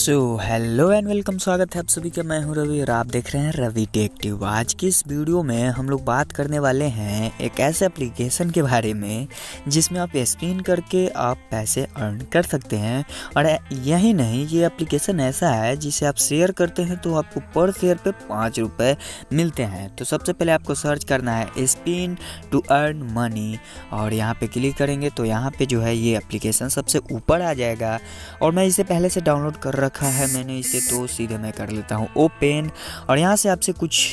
Hello and welcome, स्वागत है आप सभी का। मैं हूं रवि और आप देख रहे हैं रवि टेक्टिव। आज की इस वीडियो में हम लोग बात करने वाले हैं एक ऐसे एप्लीकेशन के बारे में जिसमें आप स्पिन करके आप पैसे अर्न कर सकते हैं। और यही नहीं, ये एप्लीकेशन ऐसा है जिसे आप शेयर करते हैं तो आपको पर शेयर पे 5 रुपये मिलते हैं। तो सबसे पहले आपको सर्च करना है स्पिन टू अर्न मनी और यहाँ पे क्लिक करेंगे तो यहाँ पे जो है ये एप्लीकेशन सबसे ऊपर आ जाएगा। और मैं इसे पहले से डाउनलोड कर रखा है मैंने इसे, तो सीधे मैं कर लेता हूँ ओपन। और यहाँ से आपसे कुछ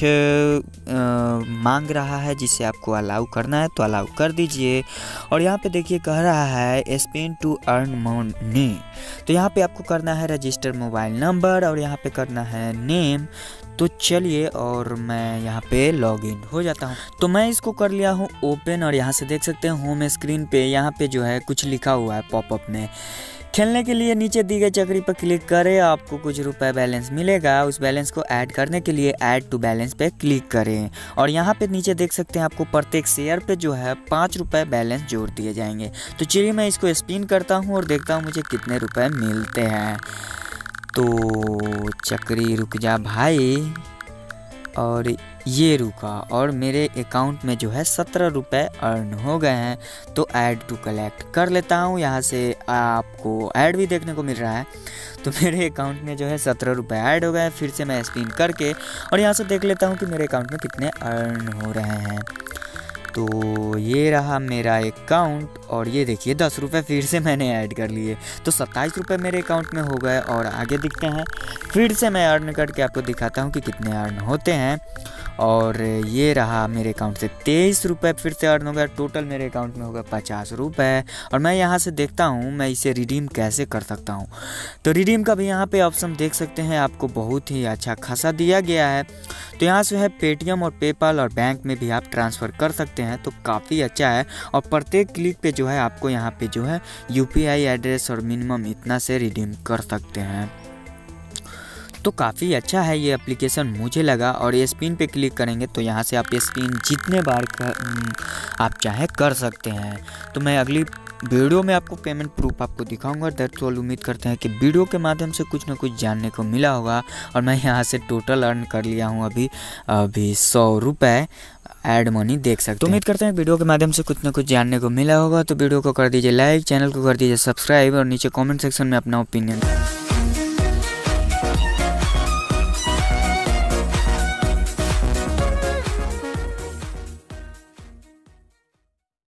मांग रहा है जिसे आपको अलाउ करना है तो अलाउ कर दीजिए। और यहाँ पे देखिए कह रहा है स्पिन टू अर्न मनी, तो यहाँ पे आपको करना है रजिस्टर मोबाइल नंबर और यहाँ पे करना है नेम। तो चलिए और मैं यहाँ पे लॉगिन हो जाता हूँ। तो मैं इसको कर लिया हूँ ओपन और यहाँ से देख सकते हैं होम स्क्रीन पे यहाँ पे जो है कुछ लिखा हुआ है पॉपअप में। खेलने के लिए नीचे दी गई चक्री पर क्लिक करें, आपको कुछ रुपए बैलेंस मिलेगा। उस बैलेंस को ऐड करने के लिए ऐड टू बैलेंस पे क्लिक करें और यहाँ पे नीचे देख सकते हैं आपको प्रत्येक शेयर पे जो है 5 रुपये बैलेंस जोड़ दिए जाएंगे। तो चलिए मैं इसको स्पिन करता हूँ और देखता हूँ मुझे कितने रुपए मिलते हैं। तो चक्री रुक जा भाई, और ये रुका और मेरे अकाउंट में जो है 17 रुपये अर्न हो गए हैं। तो ऐड टू कलेक्ट कर लेता हूँ, यहाँ से आपको ऐड भी देखने को मिल रहा है। तो मेरे अकाउंट में जो है 17 रुपये ऐड हो गए हैं। फिर से मैं स्पिन करके और यहाँ से देख लेता हूँ कि मेरे अकाउंट में कितने अर्न हो रहे हैं। तो ये रहा मेरा अकाउंट और ये देखिए 10 रुपये फिर से मैंने ऐड कर लिए, तो 27 रुपये मेरे अकाउंट में हो गए। और आगे दिखते हैं, फिर से मैं अर्न करके आपको दिखाता हूँ कि कितने अर्न होते हैं। और ये रहा मेरे अकाउंट से 23 रुपये फिर से अर्न हो गया। टोटल मेरे अकाउंट में होगा 50 रुपये। और मैं यहाँ से देखता हूँ मैं इसे रिडीम कैसे कर सकता हूँ। तो रिडीम का भी यहाँ पे ऑप्शन देख सकते हैं, आपको बहुत ही अच्छा खासा दिया गया है। तो यहाँ से है पेटीएम और पेपाल और बैंक में भी आप ट्रांसफ़र कर सकते हैं, तो काफ़ी अच्छा है। और प्रत्येक क्लिक पे जो है आपको यहाँ पे जो है यूपीआई एड्रेस और मिनिमम इतना से रिडीम कर सकते हैं। तो काफ़ी अच्छा है ये एप्लीकेशन मुझे लगा। और ये स्पिन पे क्लिक करेंगे तो यहाँ से आप स्पिन जितने बार आप चाहे कर सकते हैं। तो मैं अगली वीडियो में आपको पेमेंट प्रूफ आपको दिखाऊंगा। That's all. उम्मीद करते हैं कि वीडियो के माध्यम से कुछ ना कुछ जानने को मिला होगा। और मैं यहाँ से टोटल अर्न कर लिया हूँ अभी 100 रुपये ऐड मनी देख सकते हैं। तो उम्मीद करते हैं वीडियो के माध्यम से कुछ ना कुछ जानने को मिला होगा। तो वीडियो को कर दीजिए लाइक, चैनल को कर दीजिए सब्सक्राइब और नीचे कमेंट सेक्शन में अपना ओपिनियन